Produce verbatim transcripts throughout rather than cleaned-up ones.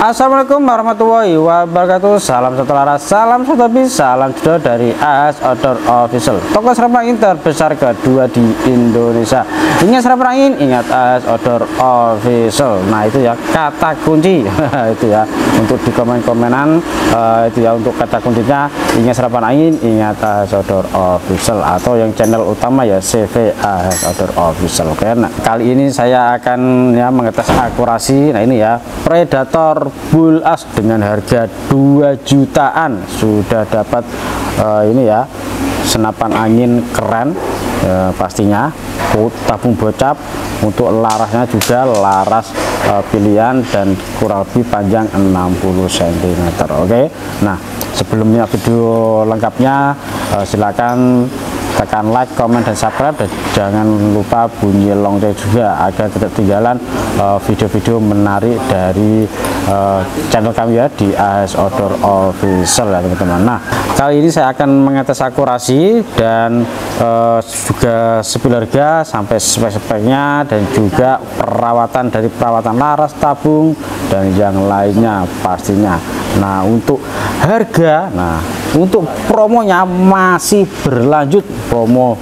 Assalamualaikum warahmatullahi wabarakatuh. Salam satu laras, salam satu hobi, salam juga dari A S Outdoor Official, toko serap angin terbesar kedua di Indonesia. Ingat serap angin, ingat A S Outdoor Official. Nah itu ya kata kunci itu ya untuk di komen-komenan, uh, itu ya untuk kata kuncinya. Ingat serapan angin, ingat A S Outdoor Official, atau yang channel utama ya C V A S Outdoor Official. Oke, nah kali ini saya akan ya mengetes akurasi. Nah ini ya Predator Bull Axe dengan harga dua jutaan sudah dapat uh, ini ya senapan angin keren, uh, pastinya tabung bocap, untuk larasnya juga laras uh, pilihan dan kurang lebih panjang enam puluh sentimeter. Oke, nah sebelumnya video lengkapnya uh, silakan tekan like, komen, dan subscribe, dan jangan lupa bunyi lonceng juga agar tidak ketinggalan video-video uh, menarik dari uh, channel kami ya di A S Outdoor Official ya teman-teman. Nah kali ini saya akan mengetes akurasi dan uh, juga spill harga sampai spek-speknya, dan juga perawatan dari perawatan laras, tabung, dan yang lainnya pastinya. Nah untuk harga, nah untuk promonya masih berlanjut. Promo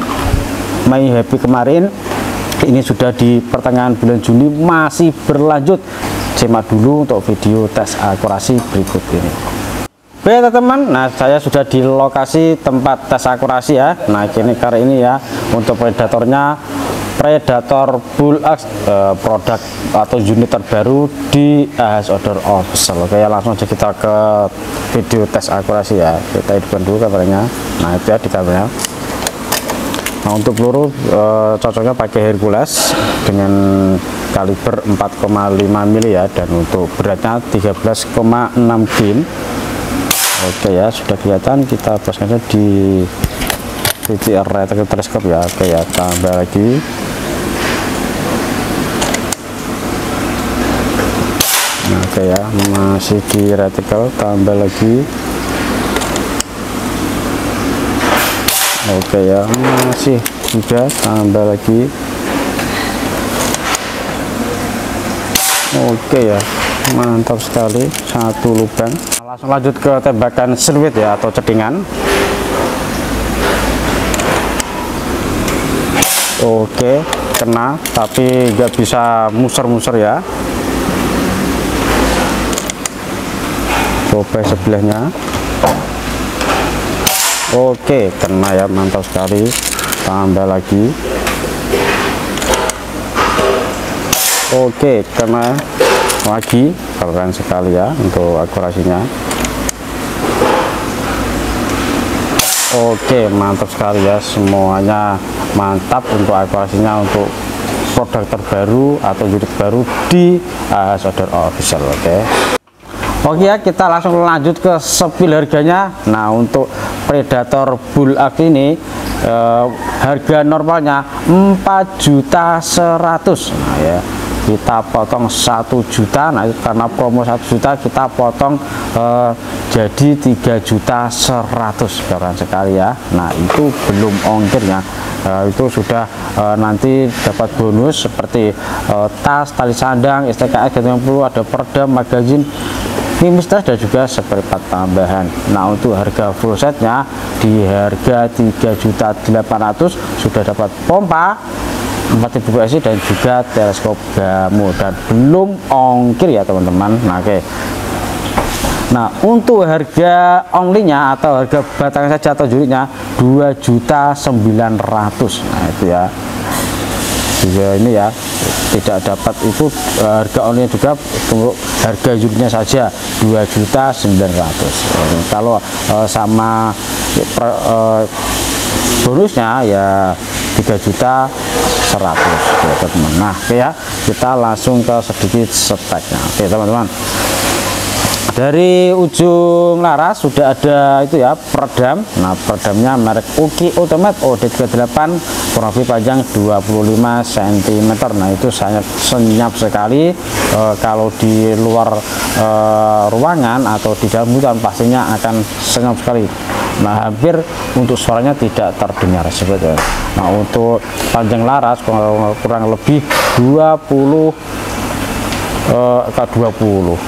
My Happy kemarin ini sudah di pertengahan bulan Juni masih berlanjut. Simak dulu untuk video tes akurasi berikut ini. Baik teman-teman, nah saya sudah di lokasi tempat tes akurasi ya. Nah kini kali ini ya untuk predatornya Predator Bull Axe, eh, produk atau unit terbaru di A S Outdoor Official. Oke ya, langsung aja kita ke video tes akurasi ya. Kita hidupkan dulu kameranya. Nah itu ya di kameranya. Nah untuk peluru eh, cocoknya pakai Hercules dengan kaliber empat koma lima mili ya, dan untuk beratnya tiga belas koma enam gram. Oke ya, sudah kelihatan. Kita pasangnya di titik retractor teleskop ya. Oke ya, tambah lagi. Nah, oke ya, masih di reticle, tambah lagi. Oke ya, masih juga, tambah lagi. Oke ya, mantap sekali, satu lubang. Langsung lanjut ke tembakan siluet ya, atau cedingan. Oke, kena, tapi nggak bisa muser-muser ya. Coba sebelahnya. Oke, kena ya, mantap sekali. Tambah lagi. Oke, kena lagi, keren sekali ya untuk akurasinya. Oke, mantap sekali ya, semuanya mantap untuk akurasinya, untuk produk terbaru atau unit baru di A S Outdoor Official. Oke. Oke ya, kita langsung lanjut ke spill harganya. Nah untuk Predator Bull Axe ini eh, harga normalnya empat juta seratus. Nah ya, kita potong satu juta. Nah itu karena promo satu juta, kita potong eh, jadi tiga juta seratus. Keren sekali ya. Nah itu belum ongkirnya. Uh, itu sudah uh, nanti dapat bonus seperti uh, tas, tali sandang, S T K S tiga puluh, ada perdam, magazin, mimis tas, dan juga spare part tambahan. Nah untuk harga full setnya di harga tiga juta delapan ratus sudah dapat pompa empat ribu P S I dan juga teleskop Gamo, dan belum ongkir ya teman-teman. Nah oke okay. Nah untuk harga only-nya atau harga batangan saja atau unitnya dua juta sembilan ratus. Nah itu ya, juga ini ya tidak dapat itu harga only juga, untuk harga unitnya saja dua juta sembilan ratus. Kalau eh, sama eh, bonusnya ya tiga juta seratus ya teman-teman. Nah oke ya, kita langsung ke sedikit speknya. Oke teman-teman, dari ujung laras sudah ada itu ya peredam. Nah peredamnya merek Uki Ultimate O D tiga puluh delapan, kurang lebih panjang dua puluh lima sentimeter. Nah itu sangat senyap sekali. E, kalau di luar e, ruangan atau di dalam hutan pastinya akan senyap sekali. Nah hampir untuk suaranya tidak terdengar sebetulnya. Nah untuk panjang laras kurang, kurang lebih dua puluh eh, ke dua puluh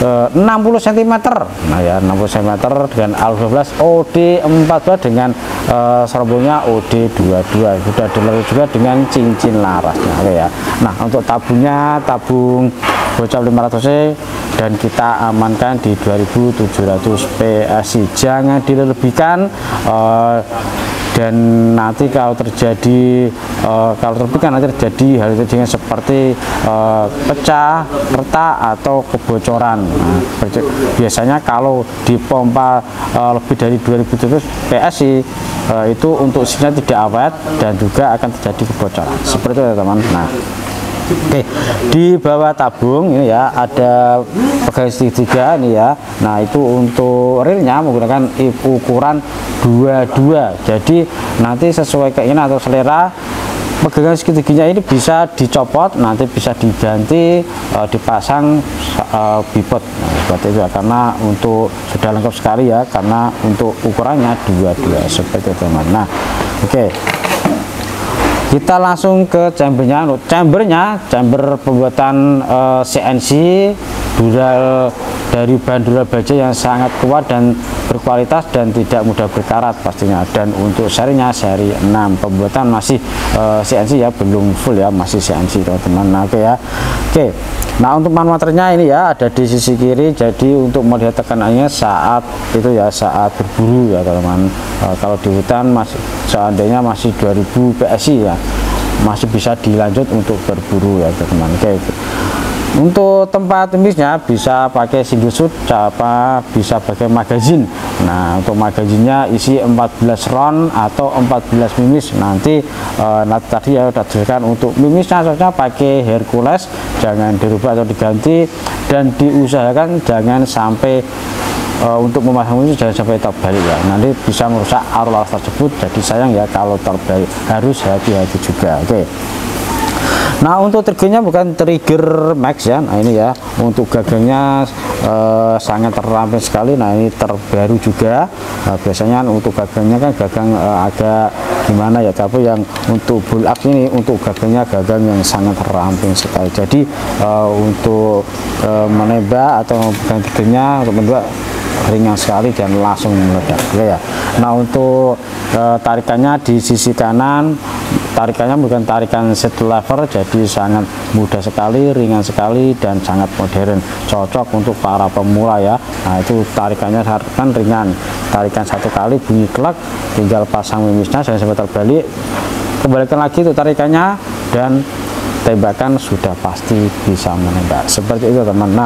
eh, enam puluh sentimeter. Nah ya, enam puluh sentimeter dengan A dua belas, O D empat belas dengan eh, serabungnya O D dua puluh dua. Sudah dilengkapi juga dengan cincin larasnya. Oke ya. Nah, untuk tabungnya tabung bocap lima ratus C dan kita amankan di dua ribu tujuh ratus P S I. Jangan dilebihkan, eh, dan nanti kalau terjadi uh, kalau terlebihkan nanti terjadi hal kejadian seperti uh, pecah, retak atau kebocoran. Nah, biasanya kalau dipompa uh, lebih dari dua ribu tujuh ratus P S I uh, itu untuk sinyal tidak awet dan juga akan terjadi kebocoran. Seperti itu ya teman. Nah, oke, di bawah tabung ini ya ada pegangan segitiga ini ya. Nah, itu untuk reelnya menggunakan ukuran dua puluh dua. Jadi nanti sesuai keinginan atau selera, pegangan segitiganya ini bisa dicopot, nanti bisa diganti, e, dipasang e, bipod. Nah, seperti itu ya, karena untuk sudah lengkap sekali ya, karena untuk ukurannya dua puluh dua seperti itu teman. Nah, oke, kita langsung ke chambernya. Chambernya chamber pembuatan e, C N C dural dari bahan dural baja yang sangat kuat dan berkualitas dan tidak mudah berkarat pastinya. Dan untuk serinya seri enam, pembuatan masih e, C N C ya, belum full ya, masih C N C teman-teman. Nah, oke ya. Oke, nah untuk manuaternya ini ya ada di sisi kiri. Jadi untuk melihat tekanannya saat itu ya, saat berburu ya teman-teman. E, kalau di hutan masih seandainya masih dua ribu P S I ya, masih bisa dilanjut untuk berburu ya teman-teman. Oke, untuk tempat mimisnya bisa pakai single shoot, apa bisa pakai magazin. Nah, untuk magazinnya isi empat belas round atau empat belas mimis. Nanti e, nanti tadi ya udah disediakan untuk mimisnya, soalnya pakai Hercules, jangan dirubah atau diganti, dan diusahakan jangan sampai e, untuk memasang mimis jangan sampai terbalik ya. Nanti bisa merusak arus laras tersebut. Jadi sayang ya kalau terbalik, harus hati-hati juga. Oke. Nah, untuk triggernya bukan trigger max ya. Nah, ini ya untuk gagangnya eh, sangat terampil sekali. Nah, ini terbaru juga. Nah, biasanya untuk gagangnya kan gagang eh, agak gimana ya, tapi yang untuk bull up ini untuk gagangnya gagang yang sangat terampil sekali. Jadi eh, untuk eh, menembak atau pegang triggernya untuk menembak ringan sekali dan langsung meledak ya. Nah, untuk e, tarikannya di sisi kanan, tarikannya bukan tarikan set lever, jadi sangat mudah sekali, ringan sekali, dan sangat modern, cocok untuk para pemula ya. Nah, itu tarikannya kan ringan, tarikan satu kali bunyi klek, tinggal pasang mimisnya, jangan sampai terbalik, kembalikan lagi itu tarikannya, dan tembakan sudah pasti bisa menembak. Seperti itu teman. Nah,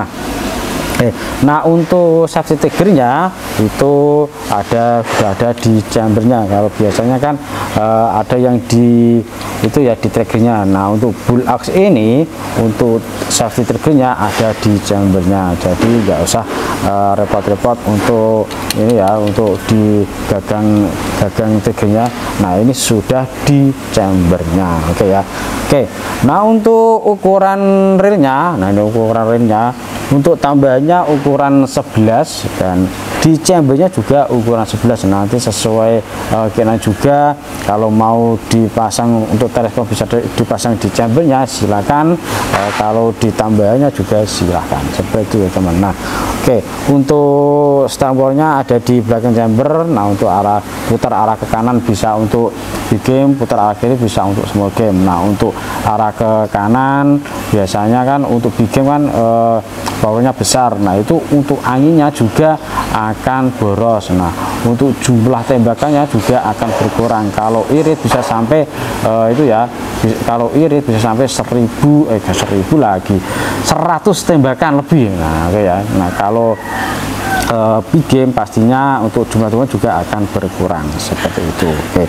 Eh, nah untuk safety triggernya itu ada sudah ada di chambernya. Kalau biasanya kan uh, ada yang di itu ya di triggernya. Nah, untuk bull axe ini untuk safety triggernya ada di chambernya. Jadi nggak usah repot-repot uh, untuk ini ya, untuk di gagang gagang triggernya. Nah, ini sudah di chambernya. Oke okay, ya. Oke. Okay. Nah, untuk ukuran reelnya, nah ini ukuran reelnya. Untuk tambahannya ukuran sebelas dan di chambernya juga ukuran sebelas. Nanti sesuai uh, keinginan juga, kalau mau dipasang untuk teleskop bisa dipasang di chambernya silakan, uh, kalau ditambahannya juga silakan, seperti itu teman. Nah, oke, okay. Untuk stambornya ada di belakang chamber. Nah, untuk arah putar arah ke kanan bisa untuk big game, putar arah kiri bisa untuk small game. Nah, untuk arah ke kanan biasanya kan untuk big game kan uh, powernya besar. Nah, itu untuk anginnya juga akan boros. Nah, untuk jumlah tembakannya juga akan berkurang. Kalau irit bisa sampai uh, itu ya, kalau irit bisa sampai seribu eh seribu lagi seratus tembakan lebih. Nah, oke ya. Nah, kalau uh, big game pastinya untuk jumlah tembakan juga akan berkurang seperti itu. Oke.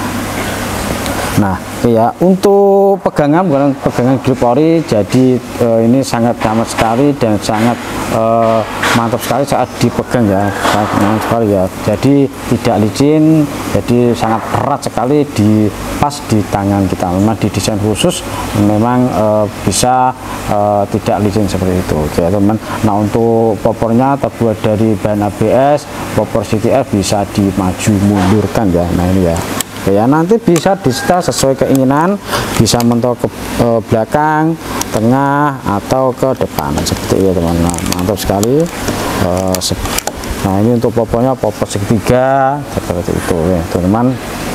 Nah, ya untuk pegangan bukan pegangan grip ori, jadi eh, ini sangat nyaman sekali dan sangat eh, mantap sekali saat dipegang ya, sangat nyaman sekali ya. Jadi tidak licin, jadi sangat erat sekali di pas di tangan kita. Memang didesain khusus, memang eh, bisa eh, tidak licin seperti itu, oke ya teman. Nah, untuk popornya terbuat dari bahan A B S, popor C T F bisa dimaju mundurkan ya. Nah, ini ya. Oke ya, nanti bisa di setel sesuai keinginan, bisa mentok ke e, belakang, tengah atau ke depan seperti itu teman-teman. Nah, mantap sekali. E, nah ini untuk poponya popo segitiga seperti itu ya teman-teman.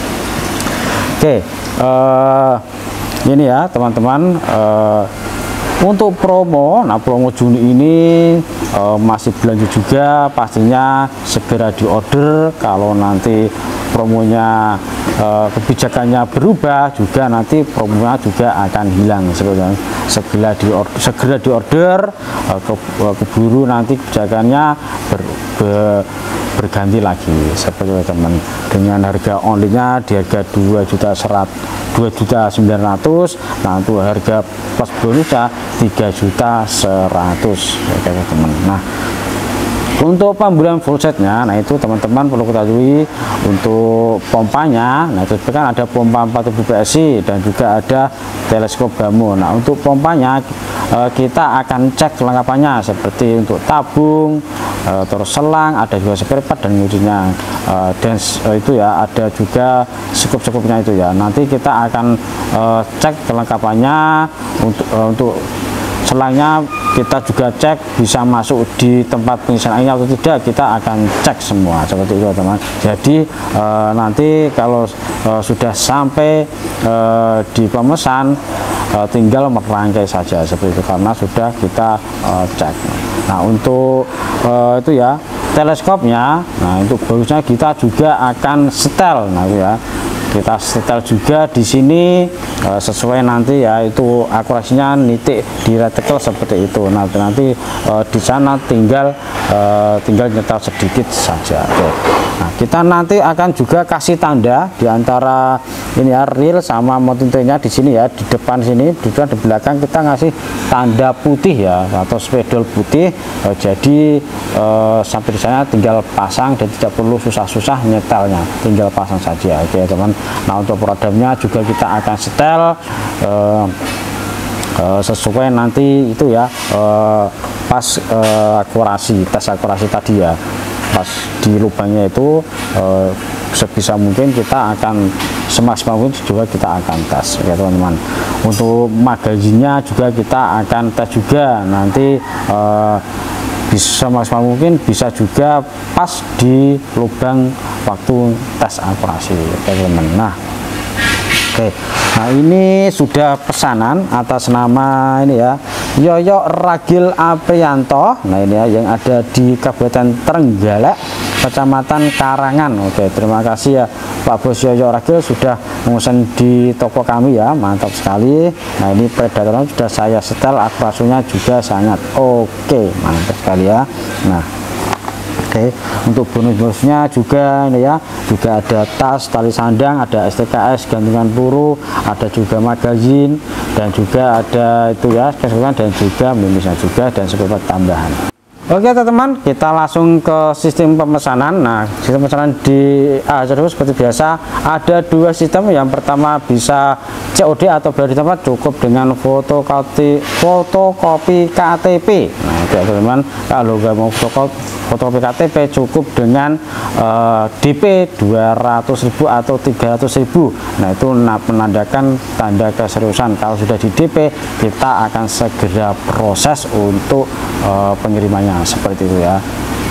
Oke, eh, ini ya teman-teman, eh, untuk promo, nah promo Juni ini eh, masih berlanjut juga, pastinya segera diorder. Kalau nanti promonya eh, kebijakannya berubah juga, nanti promonya juga akan hilang sebetulnya. Segera diorder, segera diorder eh, ke, keburu nanti kebijakannya ber, ber berganti lagi seperti itu teman, dengan harga only-nya di harga dua juta sembilan ratus, nah untuk harga plus bonusnya tiga juta seratus ya teman. Nah untuk pembelian full setnya, nah itu teman-teman perlu ketahui untuk pompanya, nah itu kan ada pompa empat ribu P S I dan juga ada teleskop Bamo. Nah untuk pompanya eh, kita akan cek kelengkapannya seperti untuk tabung, eh, terus selang, ada juga spare part dan ngujinya, eh, dan eh, itu ya ada juga sekup-sekupnya itu ya. Nanti kita akan eh, cek kelengkapannya untuk eh, untuk selangnya, kita juga cek bisa masuk di tempat pengisian airnya atau tidak, kita akan cek semua seperti itu teman. Jadi e, nanti kalau e, sudah sampai e, di pemesan, e, tinggal merangkai saja seperti itu karena sudah kita e, cek. Nah untuk e, itu ya teleskopnya, nah untuk bagusnya kita juga akan setel, nah itu ya kita setel juga di sini e, sesuai nanti ya itu akurasinya nitik di reticle seperti itu. Nanti nanti e, di sana tinggal e, tinggal nyetel sedikit saja. Oke. Nah kita nanti akan juga kasih tanda di antara ini ya reel sama mountingnya di sini ya, di depan sini, di depan di belakang kita ngasih tanda putih ya atau spidol putih. E, jadi e, sampai di sana tinggal pasang dan tidak perlu susah-susah nyetelnya, tinggal pasang saja. Oke teman. Nah untuk peredamnya juga kita akan setel uh, uh, sesuai nanti itu ya uh, pas uh, akurasi, tes akurasi tadi ya, pas di lubangnya itu uh, sebisa mungkin kita akan semaksimal mungkin juga kita akan tes ya teman-teman. Untuk magazinnya juga kita akan tes juga nanti, uh, bisa maksimal mungkin bisa juga pas di lubang waktu tes akurasi teman-teman. Nah oke, nah ini sudah pesanan atas nama ini ya Yoyo Ragil Aprianto. Nah ini ya yang ada di Kabupaten Trenggalek, Kecamatan Karangan. Oke, terima kasih ya Pak Bos Yoyo Ragil sudah memesan di toko kami ya, mantap sekali. Nah ini predatornya sudah saya setel, akurasinya juga sangat oke, mantap sekali ya. Nah oke, untuk bonus-bonusnya juga ini ya, juga ada tas, tali sandang, ada S T K S, gantungan peluru, ada juga magazin, dan juga ada itu ya dan juga mimisnya juga, dan sebuah tambahan. Oke teman-teman, kita langsung ke sistem pemesanan. Nah sistem pemesanan di A H R seperti biasa ada dua sistem. Yang pertama bisa C O D atau bayar di tempat, cukup dengan fotokopi fotokopi K T P. Nah oke teman-teman, kalau nggak mau fotokopi fotokopi K T P cukup dengan uh, D P dua ratus ribu atau tiga ratus ribu. Nah itu menandakan tanda keseriusan. Kalau sudah di D P, kita akan segera proses untuk uh, pengirimannya seperti itu ya.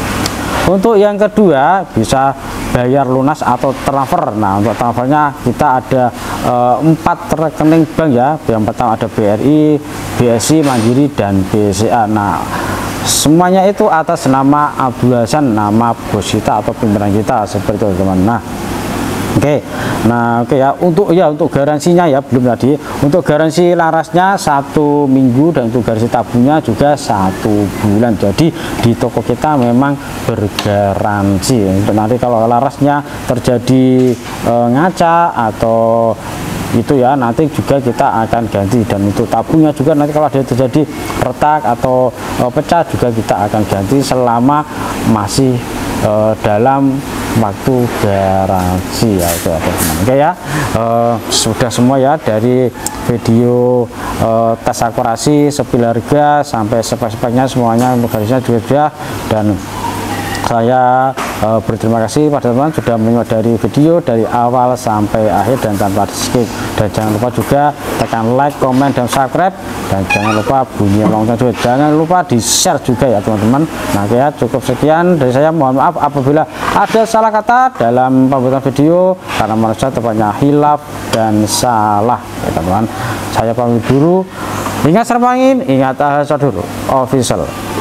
Untuk yang kedua bisa bayar lunas atau transfer. Nah untuk transfernya kita ada e, empat rekening bank ya. Yang pertama ada B R I, B S I, Mandiri, dan B C A. Nah semuanya itu atas nama Abdul Hasan, nama bos kita atau pimpinan kita seperti itu teman. Nah oke, okay. Nah oke okay ya, untuk ya untuk garansinya ya belum tadi. Untuk garansi larasnya satu minggu dan untuk garansi tabungnya juga satu bulan. Jadi di toko kita memang bergaransi. Untuk nanti kalau larasnya terjadi e, ngaca atau itu ya nanti juga kita akan ganti, dan untuk tabungnya juga nanti kalau ada terjadi retak atau e, pecah juga kita akan ganti selama masih e, dalam waktu garansi ya itu ya teman-teman. Oke ya, uh, sudah semua ya dari video uh, tes akurasi, sepil harga sampai spek-speknya semuanya, untuk garisnya juga sudah, dan saya uh, berterima kasih pada teman-teman sudah menyimak dari video dari awal sampai akhir dan tanpa di skip. Dan jangan lupa juga tekan like, komen, dan subscribe, dan jangan lupa bunyi lonceng juga, jangan lupa di share juga ya teman-teman. Nah ya, cukup sekian dari saya, mohon maaf apabila ada salah kata dalam pembuatan video karena manusia tepatnya hilaf dan salah ya teman-teman. Saya pamit dulu, ingat serap angin, ingat A S O Official.